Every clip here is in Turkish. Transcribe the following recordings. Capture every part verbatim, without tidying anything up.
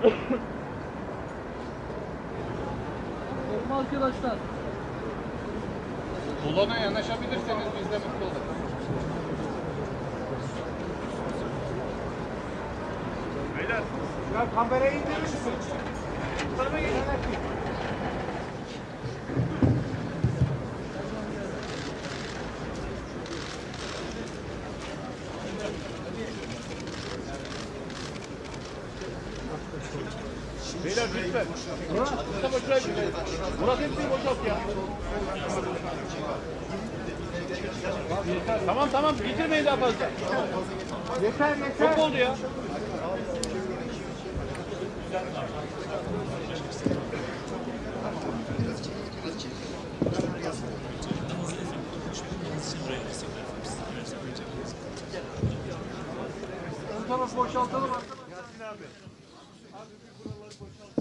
Arkadaşlar. Bulana yanaşabilirseniz biz de mutlu oluruz. Beyler, ya kamerayı indirir misin? Sana gelin. Beyler lütfen. Mustafa şuraya gidin. Murat hepsini boşalt ya. Tamam tamam bitirmeyin daha fazla. Yeter yeter. Çok oldu ya. Ön tarafı boşaltalım arkadaşlar. Yasin abi. Abi bir buraları boşalt.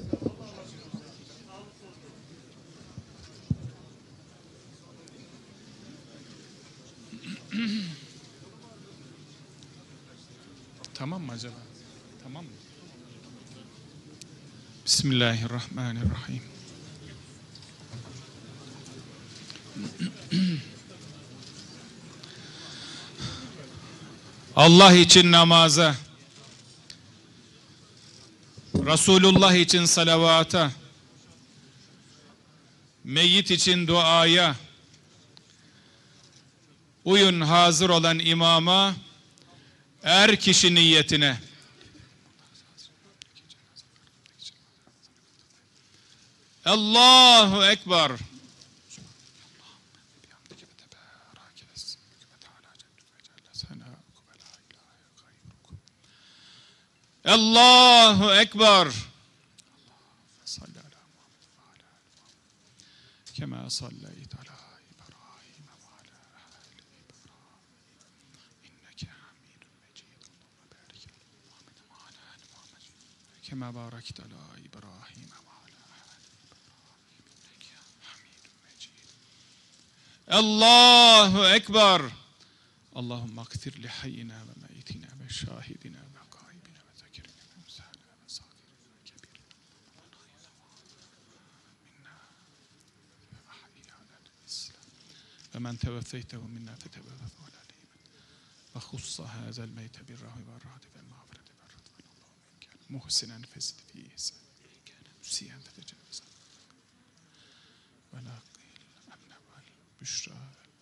Tamam mı acaba? Tamam mı? Bismillahirrahmanirrahim. Allah için namaza, Resulullah için salavata, meyyit için duaya, uyun hazır olan imama, er kişi niyetine. Allahu Ekber. Allahu Ekber. Kema salleyt ala İbrahim ve ala ali İbrahim inneke hamidun mecid. Allahümme barik ala Muhammed ve ala ali Muhammed kema barakte ala İbrahim ve ala ali İbrahim inneke hamidun mecid. Allahu Ekber. Allahümme agfir li hayyina ve meyitina ve şahidina ve gaibina ve zekirina ve emsalina ve sagirina ve kebirina ومن توفيته منا فتوفه على الإيمان وخص هذا الميت بالرحم والرعد والمغفرة والرضوان اللهم إن كان محسنا فزد في إحسانه وإن كان مسيئا فتجاوز ونقي الأمن والبشرى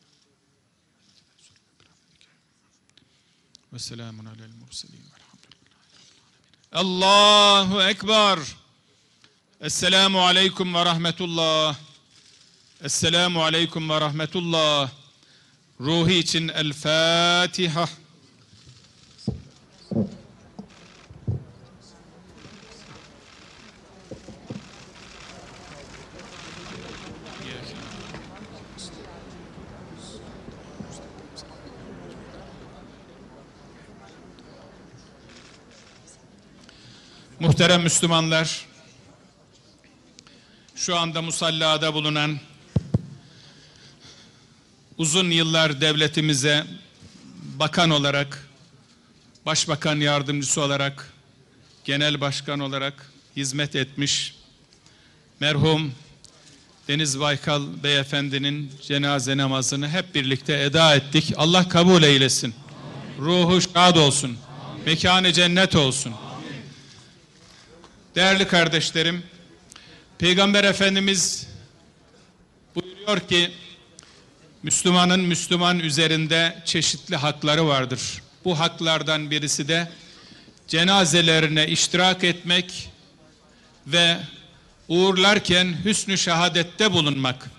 وسلام على المرسلين والحمد لله الله أكبر. Esselamu Aleyküm ve Rahmetullah. Esselamu Aleyküm ve Rahmetullah. Ruhi için El Fatiha. Muhterem Müslümanlar, şu anda musallada bulunan, uzun yıllar devletimize bakan olarak, başbakan yardımcısı olarak, genel başkan olarak hizmet etmiş merhum Deniz Baykal Beyefendinin cenaze namazını hep birlikte eda ettik. Allah kabul eylesin. Ruhu şad olsun. Mekanı cennet olsun. Değerli kardeşlerim, Peygamber Efendimiz buyuruyor ki, Müslümanın Müslüman üzerinde çeşitli hakları vardır. Bu haklardan birisi de cenazelerine iştirak etmek ve uğurlarken hüsnü şehadette bulunmak.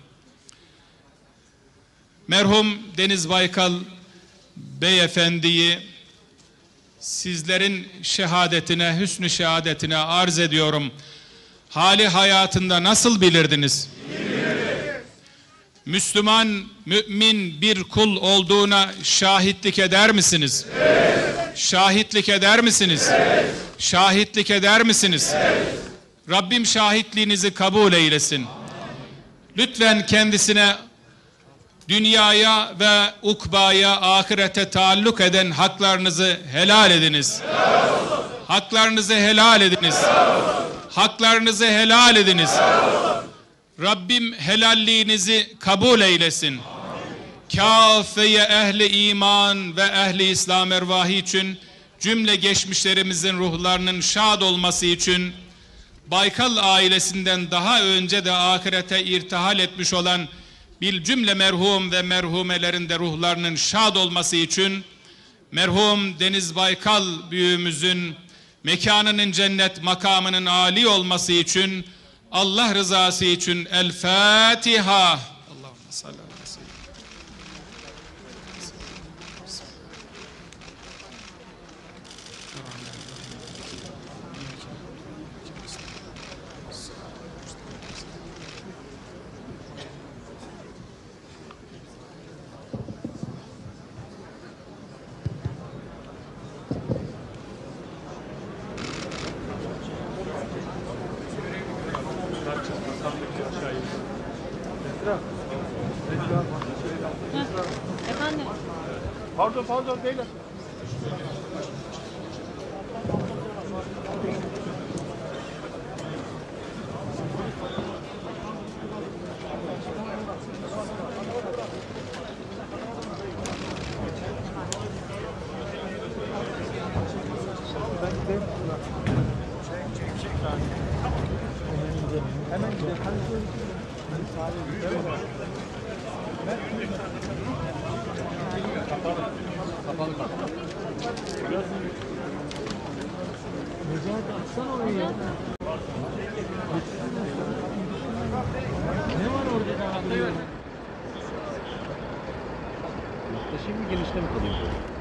Merhum Deniz Baykal Beyefendi'yi sizlerin şehadetine, hüsnü şehadetine arz ediyorum. Hali hayatında nasıl bilirdiniz? Biliriz. Müslüman, mümin bir kul olduğuna şahitlik eder misiniz? Evet. Şahitlik eder misiniz? Evet. Şahitlik eder misiniz? Evet. Rabbim şahitliğinizi kabul eylesin. Amin. Lütfen kendisine dünyaya ve ukbaya, ahirete taalluk eden haklarınızı helal ediniz. Helal olsun. Haklarınızı helal ediniz. Haklarınızı helal ediniz. Rabbim helalliğinizi kabul eylesin. Kâfeye ehli iman ve ehli İslam ervahı için, cümle geçmişlerimizin ruhlarının şad olması için, Baykal ailesinden daha önce de ahirete irtihal etmiş olan bir cümle merhum ve merhumelerin de ruhlarının şad olması için, merhum Deniz Baykal büyüğümüzün mekanının cennet, makamının âli olması için, Allah rızası için El Fatiha. Allahümme salli ala seyyidina. Efendim? Pardon pardon beyler. Hemen gidelim. Kapalı kapalı. Necati açsana orayı ya. Ne var orada? Yaklaşayım mı, genişte mi kalayım?